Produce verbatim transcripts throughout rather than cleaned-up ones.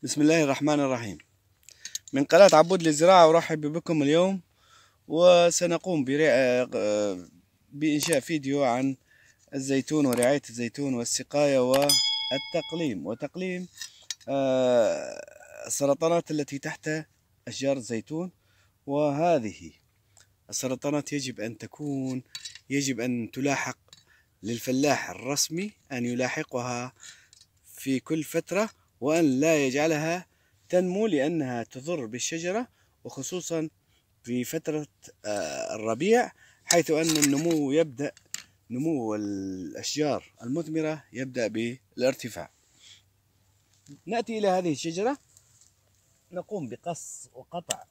بسم الله الرحمن الرحيم. من قناة عبود للزراعة أرحب بكم اليوم، وسنقوم برع- بإنشاء فيديو عن الزيتون ورعاية الزيتون والسقاية والتقليم وتقليم آه، السرطانات التي تحت أشجار الزيتون. وهذه السرطانات يجب أن تكون يجب أن تلاحق للفلاح الرسمي، أن يلاحقها في كل فترة وأن لا يجعلها تنمو لأنها تضر بالشجرة، وخصوصا في فترة الربيع، حيث أن النمو يبدأ نمو الأشجار المثمرة يبدأ بالارتفاع. نأتي إلى هذه الشجرة، نقوم بقص وقطع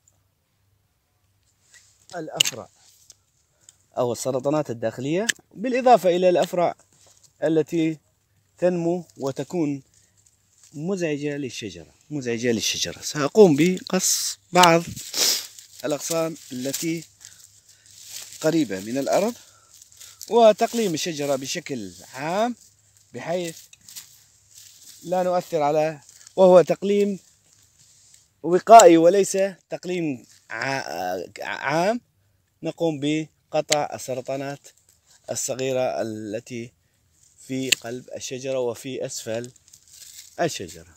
الأفرع أو السرطانات الداخلية، بالإضافة إلى الأفرع التي تنمو وتكون مزعجة للشجرة مزعجة للشجرة سأقوم بقص بعض الأغصان التي قريبة من الأرض وتقليم الشجرة بشكل عام، بحيث لا نؤثر على وهو تقليم وقائي وليس تقليم عام. نقوم بقطع السرطانات الصغيرة التي في قلب الشجرة وفي أسفل الشجرة.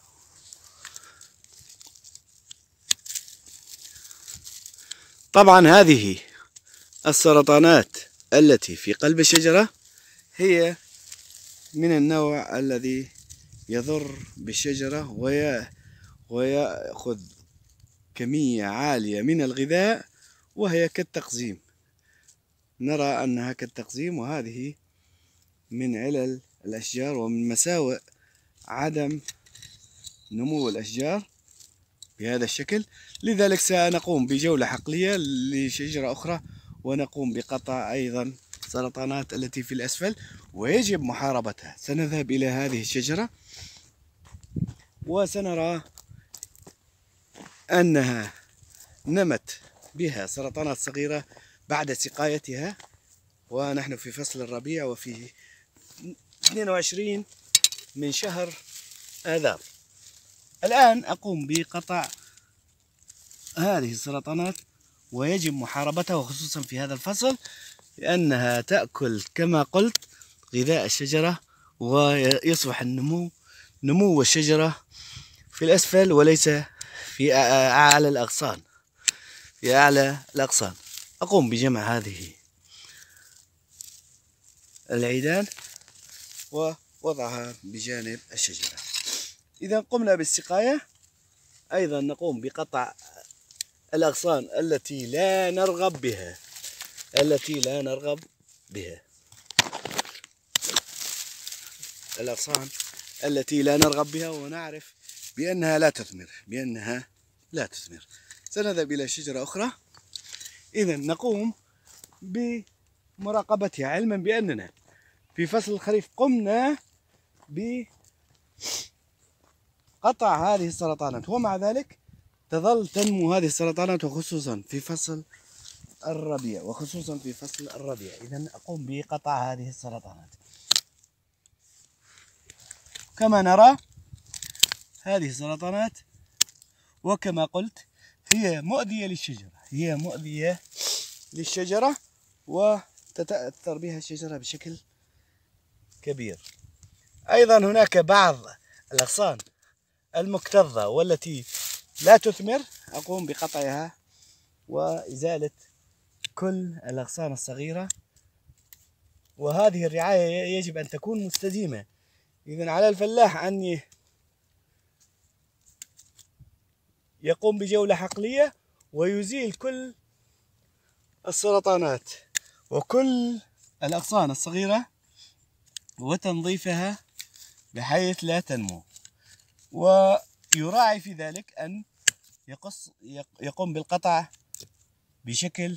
طبعا هذه السرطانات التي في قلب الشجرة هي من النوع الذي يضر بالشجرة ويأخذ كمية عالية من الغذاء، وهي كالتقزيم. نرى أنها كالتقزيم، وهذه من علل الأشجار ومن مساوئ عدم نمو الأشجار بهذا الشكل. لذلك سنقوم بجولة حقلية لشجرة أخرى، ونقوم بقطع أيضا السرطانات التي في الأسفل، ويجب محاربتها. سنذهب إلى هذه الشجرة وسنرى أنها نمت بها سرطانات صغيرة بعد سقايتها، ونحن في فصل الربيع وفي اثنين وعشرين من شهر آذار. الآن أقوم بقطع هذه السرطانات، ويجب محاربتها وخصوصا في هذا الفصل، لأنها تأكل كما قلت غذاء الشجرة، ويصبح النمو نمو الشجرة في الأسفل وليس في أعلى الأغصان في أعلى الأغصان. أقوم بجمع هذه العيدان ووضعها بجانب الشجرة. إذا قمنا بالسقاية، أيضا نقوم بقطع الأغصان التي لا نرغب بها التي لا نرغب بها الأغصان التي لا نرغب بها ونعرف بأنها لا تثمر بأنها لا تثمر سنذهب إلى شجرة أخرى. إذا نقوم بمراقبتها، علما بأننا في فصل الخريف قمنا بقطع هذه السرطانات، ومع ذلك تظل تنمو هذه السرطانات، وخصوصا في فصل الربيع وخصوصا في فصل الربيع إذا أقوم بقطع هذه السرطانات. كما نرى هذه السرطانات، وكما قلت هي مؤذية للشجرة هي مؤذية للشجرة وتتأثر بها الشجرة بشكل كبير. أيضا هناك بعض الأغصان المكتظة والتي لا تثمر، أقوم بقطعها وإزالة كل الأغصان الصغيرة، وهذه الرعاية يجب أن تكون مستديمة. إذن على الفلاح أن يقوم بجولة حقلية ويزيل كل السرطانات وكل الأغصان الصغيرة وتنظيفها بحيث لا تنمو، ويراعي في ذلك أن يقص يقوم بالقطع بشكل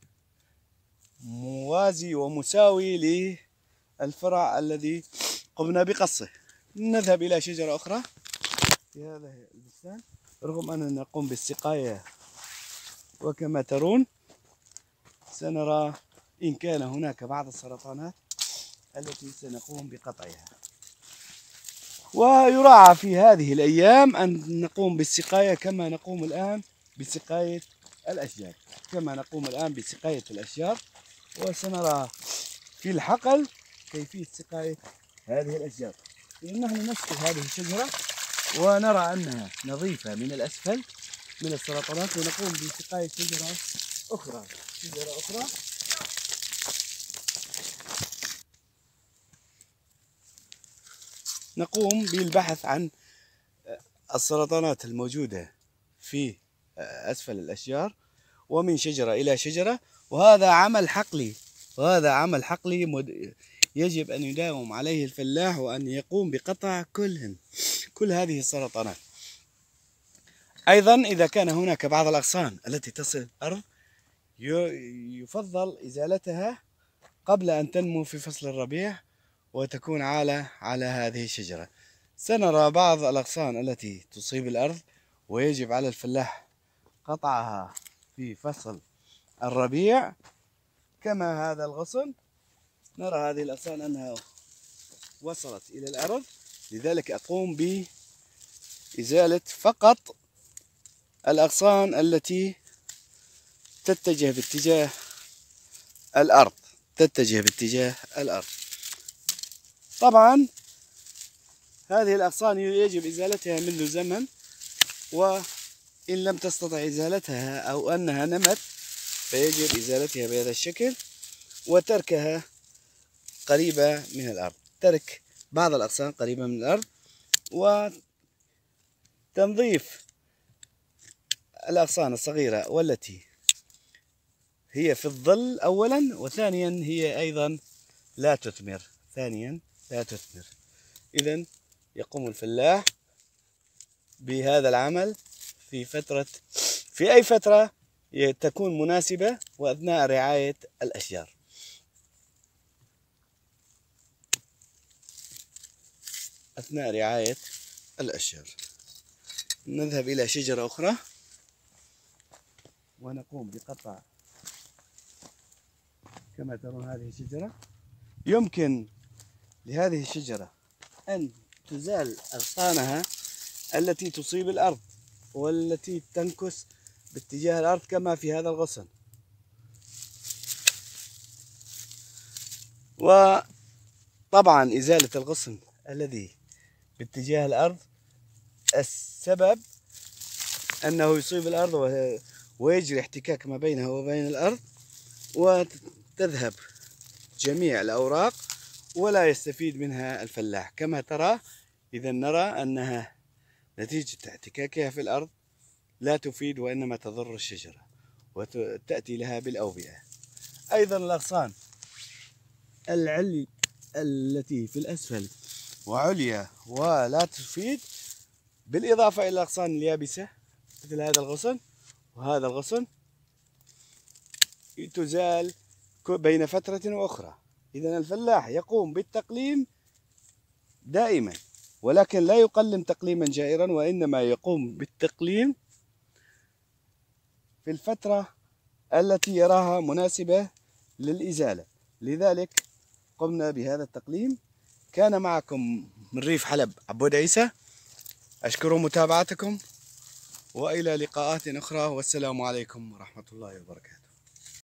موازي ومساوي للفرع الذي قمنا بقصه. نذهب إلى شجرة أخرى في هذا البستان، رغم أننا نقوم بالسقاية، وكما ترون سنرى إن كان هناك بعض السرطانات التي سنقوم بقطعها. ويراعى في هذه الأيام أن نقوم بالسقاية كما نقوم الآن بسقاية الأشجار كما نقوم الآن بسقاية الأشجار. وسنرى في الحقل كيفية سقاية هذه الأشجار. نحن نسقي هذه الشجرة ونرى أنها نظيفة من الأسفل من السرطانات، ونقوم بسقاية شجرة أخرى شجرة أخرى نقوم بالبحث عن السرطانات الموجودة في أسفل الأشجار ومن شجرة إلى شجرة. وهذا عمل حقلي وهذا عمل حقلي يجب أن يداوم عليه الفلاح، وأن يقوم بقطع كلهن كل هذه السرطانات. أيضا إذا كان هناك بعض الأغصان التي تصل الأرض يفضل إزالتها قبل أن تنمو في فصل الربيع وتكون عالة على هذه الشجرة. سنرى بعض الأغصان التي تصيب الأرض ويجب على الفلاح قطعها في فصل الربيع، كما هذا الغصن. نرى هذه الأغصان أنها وصلت إلى الأرض، لذلك أقوم بإزالة فقط الأغصان التي تتجه باتجاه الأرض تتجه باتجاه الأرض. طبعا هذه الأغصان يجب إزالتها منذ زمن، وإن لم تستطع إزالتها أو أنها نمت فيجب إزالتها بهذا الشكل وتركها قريبة من الأرض ترك بعض الأغصان قريبة من الأرض، وتنظيف الأغصان الصغيرة والتي هي في الظل أولا، وثانيا هي أيضا لا تثمر ثانيا لا تثمر. إذن يقوم الفلاح بهذا العمل في فترة في أي فترة تكون مناسبة وأثناء رعاية الأشجار. أثناء رعاية الأشجار نذهب إلى شجرة أخرى ونقوم بقطع. كما ترون هذه الشجرة يمكن لهذه الشجرة أن تزال أغصانها التي تصيب الأرض والتي تنكس باتجاه الأرض كما في هذا الغصن. وطبعا إزالة الغصن الذي باتجاه الأرض السبب أنه يصيب الأرض ويجري احتكاك ما بينها وبين الأرض وتذهب جميع الأوراق ولا يستفيد منها الفلاح كما ترى. إذا نرى أنها نتيجة احتكاكها في الأرض لا تفيد وإنما تضر الشجرة وتأتي لها بالأوبئة. أيضا الأغصان العلي التي في الأسفل وعليا ولا تفيد، بالإضافة إلى الأغصان اليابسة مثل هذا الغصن وهذا الغصن تزال بين فترة وأخرى. إذا الفلاح يقوم بالتقليم دائما، ولكن لا يقلم تقليما جائرا، وإنما يقوم بالتقليم في الفترة التي يراها مناسبة للإزالة. لذلك قمنا بهذا التقليم. كان معكم من ريف حلب عبود عيسى، أشكر متابعتكم وإلى لقاءات أخرى، والسلام عليكم ورحمة الله وبركاته.